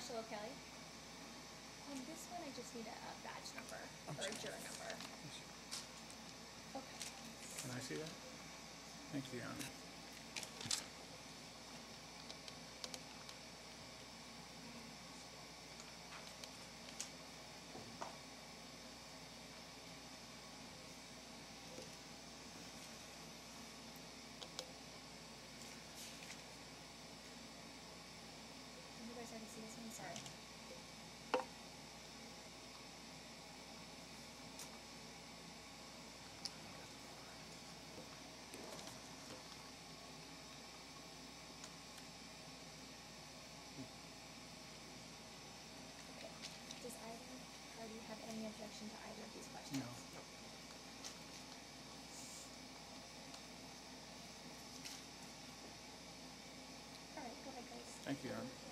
Marshall O'Kelly. On this one, I just need a badge number or a juror number. Okay. Can I see that? Thank you, Your Honor. Did you guys already see this one? Sorry. Okay. Does either party have any objection to either of these questions? No. All right, go ahead, guys. Thank you, Your Honor.